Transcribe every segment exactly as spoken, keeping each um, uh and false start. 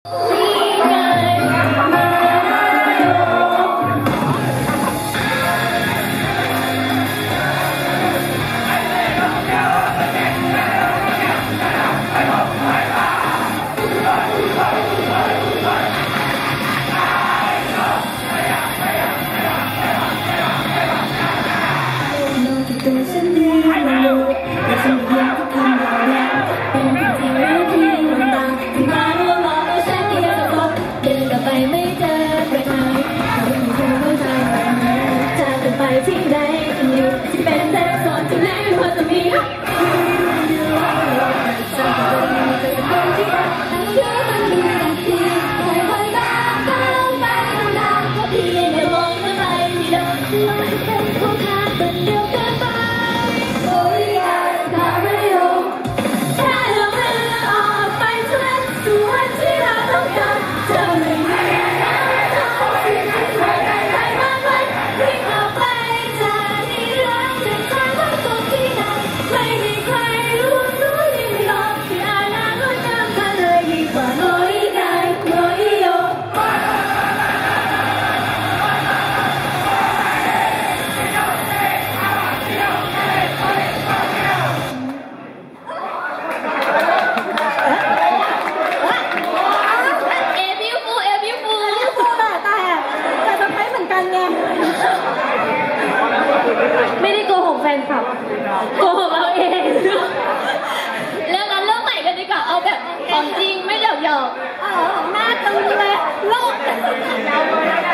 ไม่ได้โกหกแฟนคลับโกหกเราเองเรื่องนั้นเรื่องใหม่กันดีกว่าเอาแบบของจริงไม่หยอกหยอกเออของหน้าตึงเลยโลกของจริงแล้ว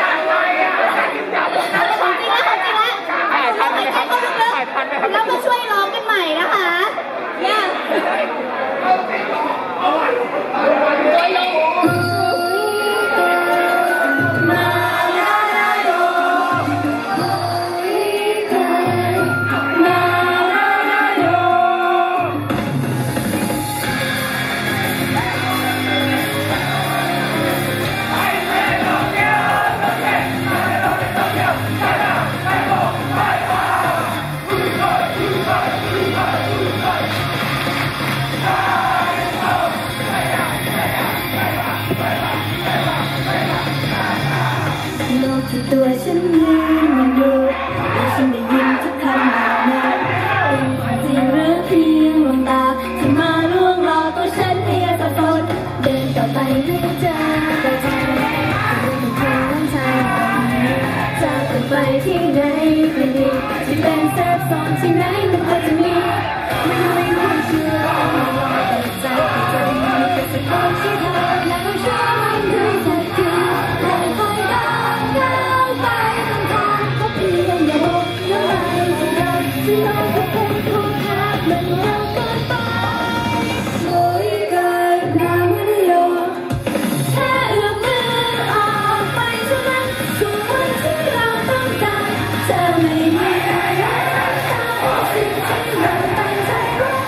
ของจริงแล้วถ่ายทันไหมครับถ่ายทันไหมครับแล้วมาช่วยร้องกันใหม่นะคะเนี่ยตัวฉันยืนมันดูแต่ฉันได้ยินทุกคำบอกมาเป็นความจริงหรือเพียงลวงตาที่มาล่วงหลอกตัวฉันให้สับสนเดินต่อไปให้เจอแต่ใจจะเป็นเธอวันใจจะไปที่ไหนไม่ดีที่เป็นแซบซ้อนที่ไหนมันก็จะมีไม่รู้ไม่เชื่อแต่ใจแต่ใจมันก็จะคอยที่เธอแล้วก็เชื่อมันด้วยใจคือคอยได้ที่เราเป็นผู้ค้ามันเร็วเกินไปโอยเกินน้ำไม่ได้โยนแค่เอื้อมมือออกไปเท่านั้นสู่วันที่เราต้องการเธอไม่มีอะไรสิ่งที่เราตั้งใจรัก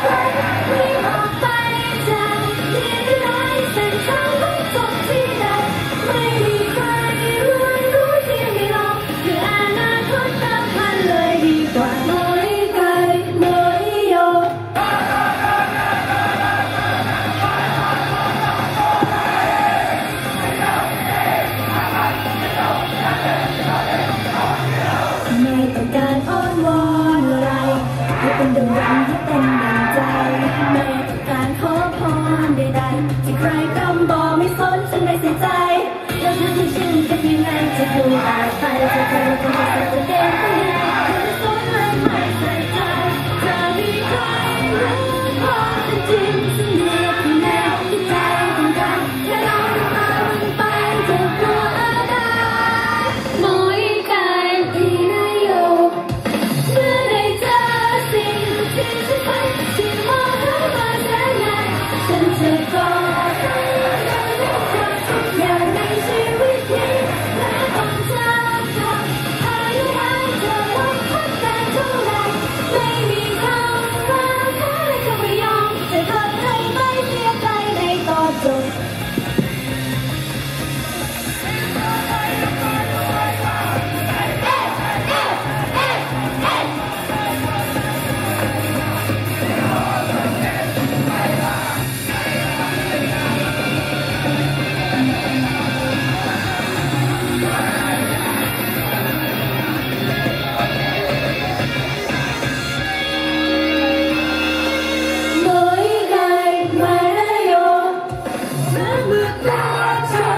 เมื่อตาเธอ